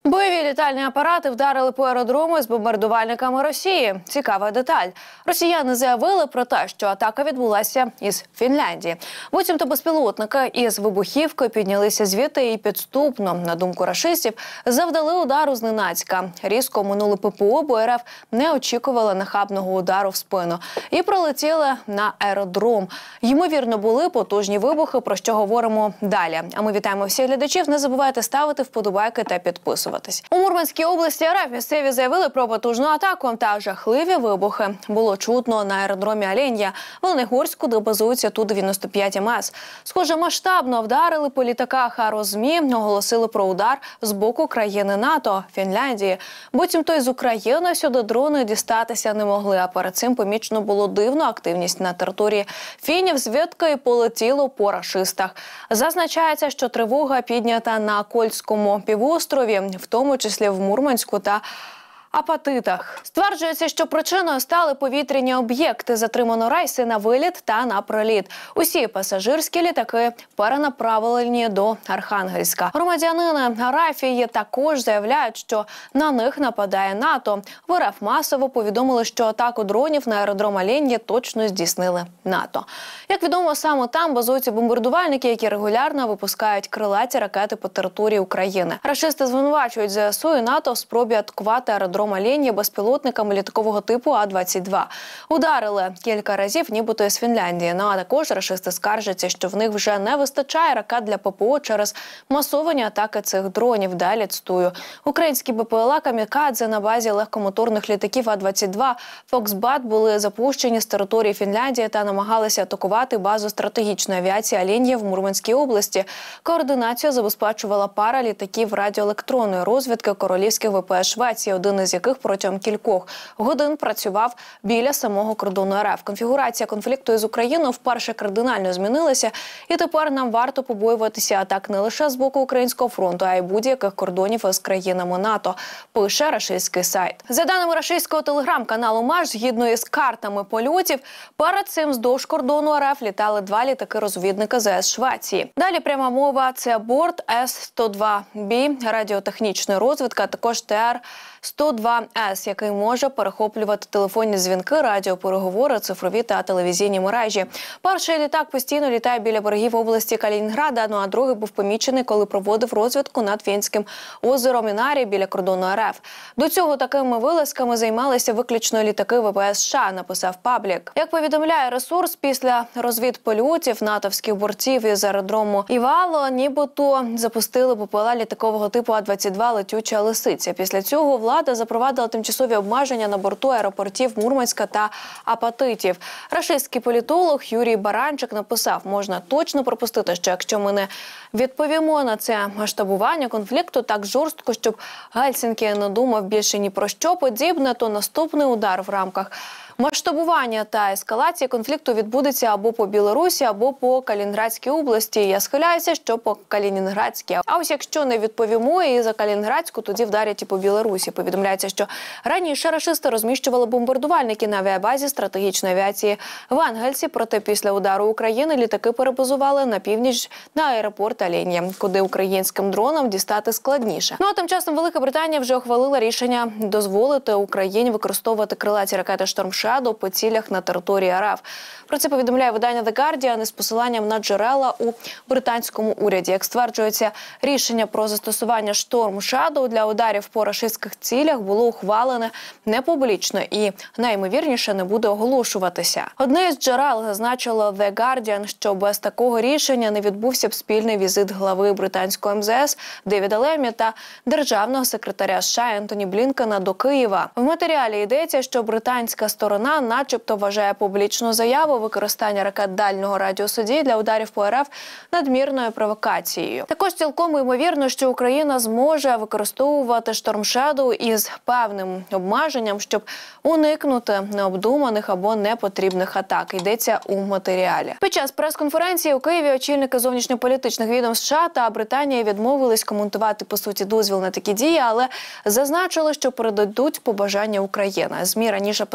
Бойові літальні апарати вдарили по аеродрому з бомбардувальниками Росії. Цікава деталь. Росіяни заявили про те, що атака відбулася із Фінляндії. Буцімто безпілотники із вибухівкою піднялися звідти і підступно, на думку рашистів, завдали удару зненацька. Різко минули ППО, бо РФ не очікували нахабного удару в спину. І пролетіли на аеродром. Ймовірно, були потужні вибухи, про що говоримо далі. А ми вітаємо всіх глядачів. Не забувайте ставити вподобайки та підписуватись. У Мурманській області РФ місцеві заявили про потужну атаку та жахливі вибухи. Було чутно на аеродромі Оленя в Ленігорську, де базується Ту-95 МС. Схоже, масштабно вдарили по літаках, а РосЗМІ оголосили про удар з боку країни НАТО – Фінляндії. Буцімто із України сюди дрони дістатися не могли, а перед цим помічено було дивну активність на території фінів, звідки і полетіло по рашистах. Зазначається, що тривога піднята на Кольському півострові, в тому числі в Мурманську та Апатитах. Стверджується, що причиною стали повітряні об'єкти. Затримано рейси на виліт та на приліт. Усі пасажирські літаки перенаправлені до Архангельська. Громадянини Арафії також заявляють, що на них нападає НАТО. В РФ масово повідомили, що атаку дронів на аеродром Оленя точно здійснили НАТО. Як відомо, саме там базуються бомбардувальники, які регулярно випускають крилаті ракети по території України. Рашисти звинувачують ЗСУ і НАТО в спробі атакувати аеродром Оленя безпілотниками літакового типу А-22. Ударили кілька разів, нібито із Фінляндії. Ну а також рашисти скаржаться, що в них вже не вистачає ракет для ППО через масовані атаки цих дронів. Далі цитую. Українські БПЛА «Камікадзе» на базі легкомоторних літаків А-22 «Фоксбат» були запущені з території Фінляндії та намагалися атакувати базу стратегічної авіації Оленя в Мурманській області. Координацію забезпечувала пара літаків радіоелектронної розвідки королівських ВПС Швеції, один із яких протягом кількох годин працював біля самого кордону РФ. Конфігурація конфлікту із Україною вперше кардинально змінилася, і тепер нам варто побоюватися атак не лише з боку Українського фронту, а й будь-яких кордонів із країнами НАТО, пише рашистський сайт. За даними рашистського телеграм-каналу «Маш», згідно із картами польотів, перед цим вздовж кордону РФ літали два літаки-розвідника ЗС Швеції. Далі пряма мова – це борт С-102Б, радіотехнічна розвідка, а також ТР-102С, який може перехоплювати телефонні дзвінки, радіопереговори, цифрові та телевізійні мережі. Перший літак постійно літає біля берегів області Калінінграда, ну а другий був помічений, коли проводив розвідку над Фінським озером Інарі біля кордону РФ. До цього такими вилазками займалися виключно літаки ВПС США, написав паблік. Як повідомляє ресурс, після розвідпольотів натовських борців із аеродрому Івало нібито запустили БПЛА літакового типу А-22 «Летюча лисиця». Після цього влада запровадила тимчасові обмеження на борту аеропортів Мурманська та Апатитів. Рашистський політолог Юрій Баранчик написав, можна точно пропустити, що якщо ми не відповімо на це масштабування конфлікту так жорстко, щоб Гельсінкі не думав більше ні про що подібне, то наступний удар в рамках масштабування та ескалації конфлікту відбудеться або по Білорусі, або по Калінінградській області. Я схиляюся, що по Калінінградській. А ось якщо не відповімо і за Калінінградську, тоді вдарять і по Білорусі. Повідомляється, що раніше рашисти розміщували бомбардувальники на авіабазі стратегічної авіації в Ангельсі, проте після удару України літаки перебазували на північ на аеропорт Оленя, куди українським дронам дістати складніше. Ну а тим часом Велика Британія вже ухвалила рішення дозволити Україні використовувати крилаті ракети «Шторм Шадоу» по цілях на території РФ. Про це повідомляє видання The Guardian із посиланням на джерела у британському уряді. Як стверджується, рішення про застосування «Шторм Шадоу» для ударів по рашистських цілях було ухвалене не публічно і, найімовірніше, не буде оголошуватися. Одне із джерел зазначило The Guardian, що без такого рішення не відбувся б спільний візит глави британського МЗС Девіда Лемі та державного секретаря США Ентоні Блінкена до Києва. В матеріалі йдеться, що британська сторона начебто вважає публічну заяву використання ракет дальнього радіусу дії для ударів по РФ надмірною провокацією. Також цілком ймовірно, що Україна зможе використовувати «Шторм Шадоу» із певним обмеженням, щоб уникнути необдуманих або непотрібних атак. Йдеться у матеріалі. Під час прес-конференції у Києві очільники зовнішньополітичних відомств США та Британії відмовились коментувати, по суті, дозвіл на такі дії, але зазначили, що передадуть побажання України. ЗМІ раніше писали, що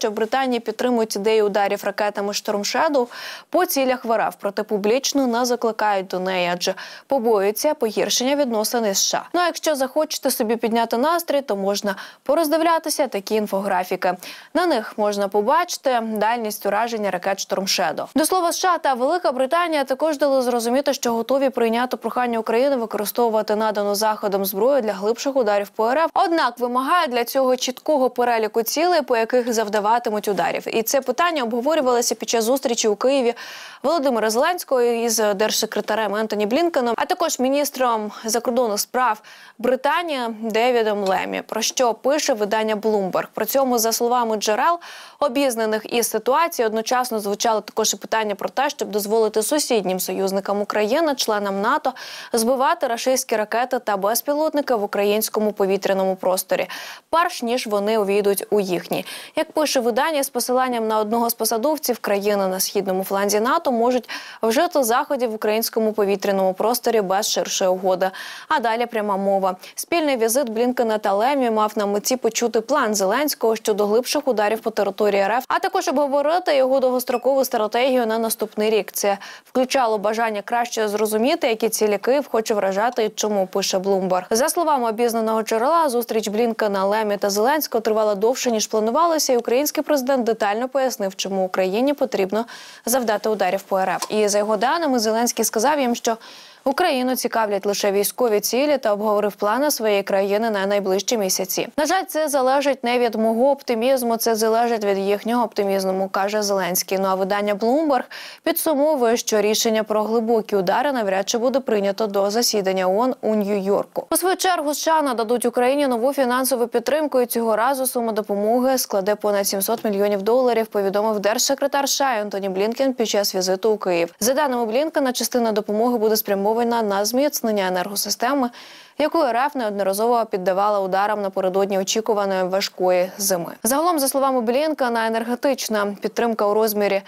що в Британії підтримують ідею ударів ракетами «Шторм Шедоу» по цілях в РФ, проте публічно не закликають до неї, адже побоюються погіршення відносин із США. Ну а якщо захочете собі підняти настрій, то можна пороздивлятися такі інфографіки. На них можна побачити дальність ураження ракет «Шторм Шедоу». До слова, США та Велика Британія також дали зрозуміти, що готові прийняти прохання України використовувати надану Заходом зброю для глибших ударів по РФ, однак вимагає для цього чіткого переліку цілей, по яких завдаватимуть ударів. І це питання обговорювалося під час зустрічі у Києві Володимира Зеленського із держсекретарем Ентоні Блінкеном, а також міністром закордонних справ Британії Девідом Лемі, про що пише видання Bloomberg. При цьому, за словами джерел, обізнаних із ситуацією, одночасно звучало також і питання про те, щоб дозволити сусіднім союзникам України, членам НАТО, збивати рашистські ракети та безпілотники в українському повітряному просторі, перш ніж вони увійдуть у їхній. Як пише видання, з посиланням на одного з посадовців, країни на східному фланзі НАТО можуть вжити заходів в українському повітряному просторі без ширшої угоди. А далі пряма мова. Спільний візит Блінкена та Лемі мав на меті почути план Зеленського щодо глибших ударів по території РФ, а також обговорити його довгострокову стратегію на наступний рік. Це включало бажання краще зрозуміти, які цілі Київ хоче вражати і чому, пише Bloomberg. За словами обізнаного джерела, зустріч Блінкена, Лемі та Зеленського тривала довше, ніж планувалося, і український президент детально пояснив, чому Україні потрібно завдати ударів по РФ. І за його даними, Зеленський сказав їм, що Україну цікавлять лише військові цілі та обговорив плани своєї країни на найближчі місяці. На жаль, це залежить не від мого оптимізму, це залежить від їхнього оптимізму, каже Зеленський. Ну а видання Bloomberg підсумовує, що рішення про глибокі удари навряд чи буде прийнято до засідання ООН у Нью-Йорку. У свою чергу США нададуть Україні нову фінансову підтримку, і цього разу сума допомоги складе понад $700 мільйонів, повідомив держсекретар США Ентоні Блінкен під час візиту у Київ. За даними Блінкена, частина допомоги буде спрямована на зміцнення енергосистеми, яку РФ неодноразово піддавала ударам напередодні очікуваної важкої зими. Загалом, за словами Блінкена, енергетична підтримка у розмірі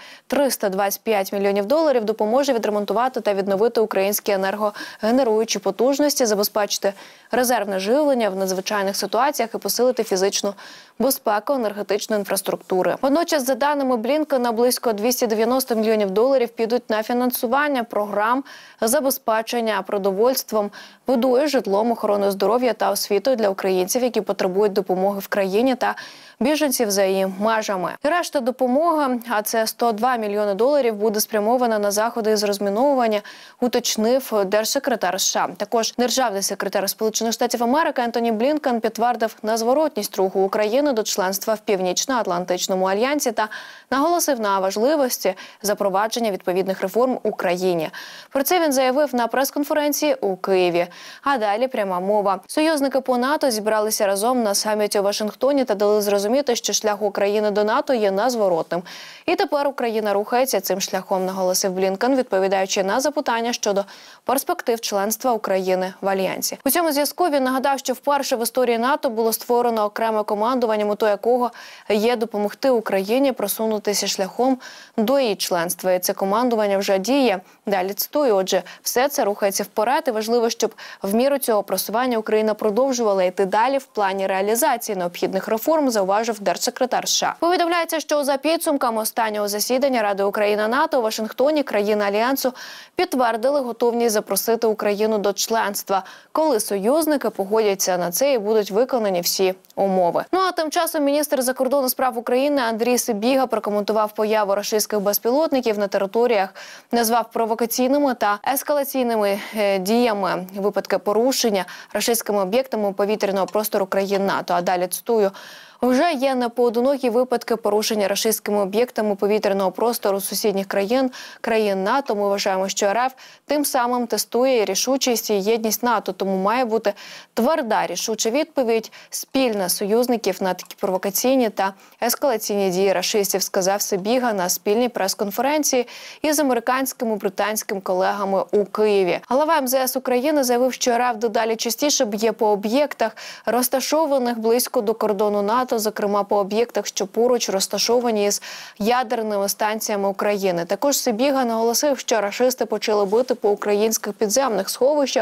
$325 мільйонів допоможе відремонтувати та відновити українські енергогенеруючі потужності, забезпечити резервне живлення в надзвичайних ситуаціях і посилити фізичну безпеку енергетичної інфраструктури. Водночас, за даними Блінкена, близько $290 мільйонів підуть на фінансування програм забезпечення продовольством, водою, житлом, охороною здоров'я та освітою для українців, які потребують допомоги в країні, та біженців за її межами. І решта допомоги, а це $102 мільйони, буде спрямована на заходи з розміновування, уточнив держсекретар США. Також державний секретар Сполучених Штатів Америки Ентоні Блінкен підтвердив незворотність руху України до членства в Північно-Атлантичному альянсі та наголосив на важливості запровадження відповідних реформ у країні. Про це він заявив на прес-конференції у Києві. А далі пряма мова. Союзники по НАТО зібралися разом на саміті у Вашингтоні та дали зрозуміти, що шлях України до НАТО є незворотним. І тепер Україна рухається цим шляхом, наголосив Блінкен, відповідаючи на запитання щодо перспектив членства України в альянсі. У цьому зв'язку він нагадав, що вперше в історії НАТО було створено окреме командування, метою якого є допомогти Україні просунутися шляхом до її членства. І це командування вже діє. Далі цитую, отже, все це рухається вперед, і важливо, щоб в міру цього просування Україна продовжувала йти далі в плані реалізації необхідних реформ, зауважив держсекретар США. Повідомляється, що за підсумками останнього засідання Ради Україна-НАТО у Вашингтоні країни Альянсу підтвердили готовність запросити Україну до членства, коли союзники погодяться на це і будуть виконані всі умови. Ну а тим часом міністр закордонних справ України Андрій Сибіга прокоментував появу рашистських безпілотників на територіях, назвав провокаційними та ескалаційними діями випадки порушення рашистськими об'єктами повітряного простору країн НАТО. А далі цитую: вже є непоодинокі випадки порушення рашистськими об'єктами повітряного простору сусідніх країн НАТО. Ми вважаємо, що РФ тим самим тестує рішучість і єдність НАТО, тому має бути тверда, рішуча відповідь спільна союзників на такі провокаційні та ескалаційні дії рашистів, сказав Сибіга на спільній прес-конференції із американськими і британськими колегами у Києві. Голова МЗС України заявив, що РФ дедалі частіше б'є по об'єктах, розташованих близько до кордону НАТО, зокрема по об'єктах, що поруч розташовані із ядерними станціями України. Також Сибіга наголосив, що рашисти почали бити по українських підземних сховищах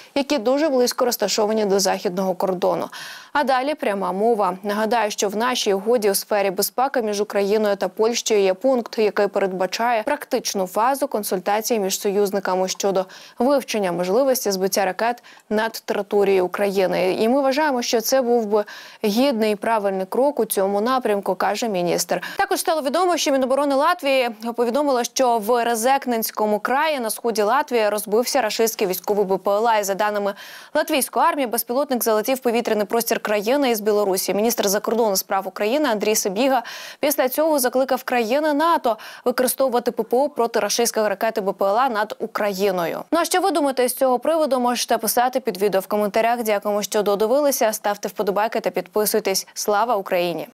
які дуже близько розташовані до західного кордону. А далі пряма мова. Нагадаю, що в нашій угоді у сфері безпеки між Україною та Польщею є пункт, який передбачає практичну фазу консультацій між союзниками щодо вивчення можливості збиття ракет над територією України. І ми вважаємо, що це був би гідний і правильний крок у цьому напрямку, каже міністр. Також стало відомо, що Міноборони Латвії повідомило, що в Резекненському краї на сході Латвії розбився рашистський військовий БПЛА. І за даними латвійської армії, безпілотник залетів в повітряний простір країни із Білорусі. Міністр закордонних справ України Андрій Сибіга після цього закликав країни НАТО використовувати ППО проти рашистських ракет і БПЛА над Україною. Ну а що ви думаєте з цього приводу, можете писати під відео в коментарях. Дякуємо, що додивилися. Ставте вподобайки та підписуйтесь. Слава Україні!